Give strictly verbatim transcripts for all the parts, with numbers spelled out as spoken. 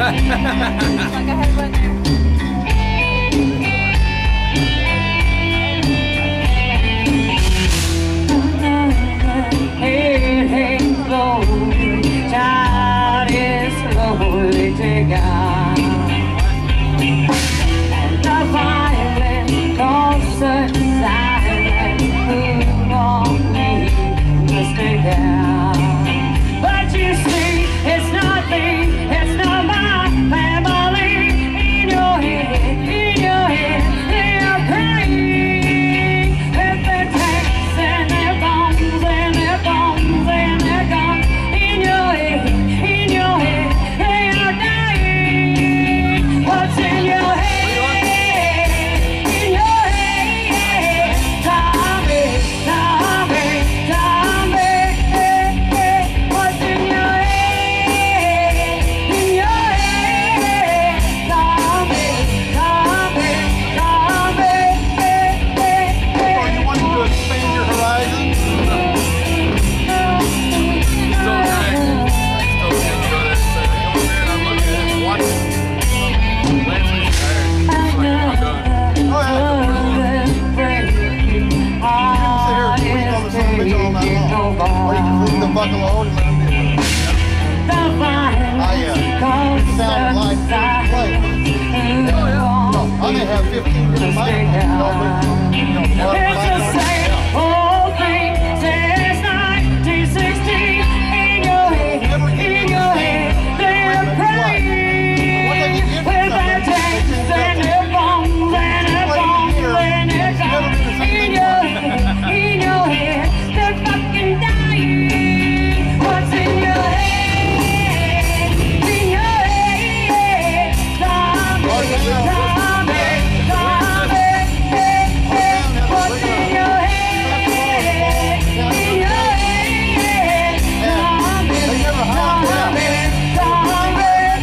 Like I had one there. Hey, hey, slowly, child is slowly taken. And the violent cause such silence, who won't leave mistaken. But you see, it's not me, it's not my family. In your head, in your head, they are praying with their tanks and their bombs and their bombs and their guns. In your head, in your head, they are dying. What's in your head? In your head, zombie, zombie, zombie. What's in your head? In your head, zombie, zombie, zombie. Or you want to expand your horizons? So great. I still can't go there. So I come over here and I'm looking at it and watching. Lansley's tired. He's like, I'm done. Oh, yeah. You can sit here and breathe on the sun bitch all night long. Or you can leave the bucket alone and let them do it. I, uh, sound like play. No, I may have fifteen different microphones, you know, but, you know, one It's the microphone. same old thing since nineteen sixty. In your head, in your head, they're praying with their tanks and their bombs and their bombs and their guns. In your head, in your head, they're fucking dying. What's in your head? In your head, zombie, zombie, zombie. What's in your head? In your head, zombie, zombie, zombie.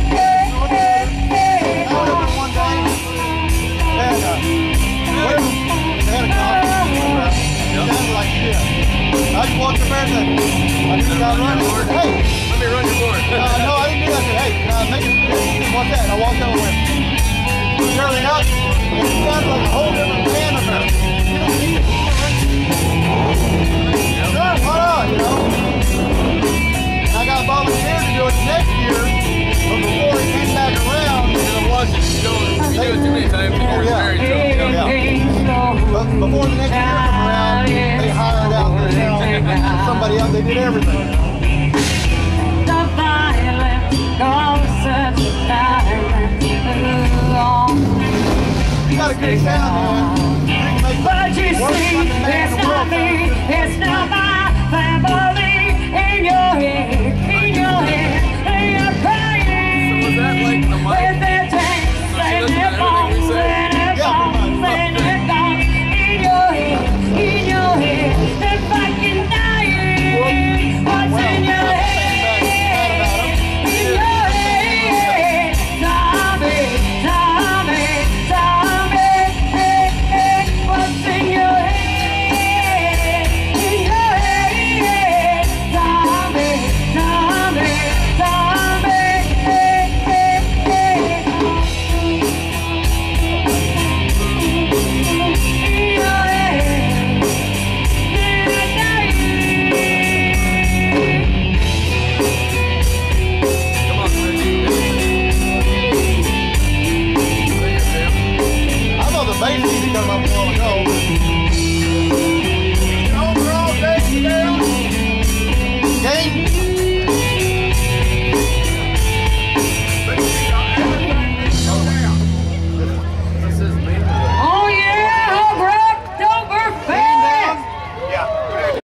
I went up one day and uh, they had a conference. It sounded like shit. I just walked up there and said, I just got running. Hey, Let me run your board. uh, no, I didn't do that. I said, hey, can I make it? He said, what's that? And I walked over and went, turning up. It sounded like a whole different band up there. You don't need it. Sure, why not, you know? And I got volunteered to do it next year, but before he came back around, And I'm watching you do it. You do it too many times. You're yeah. very tough. but before the next year came around, they hired out the town somebody else. They did everything. The violence causes silence. You got a good sound, man.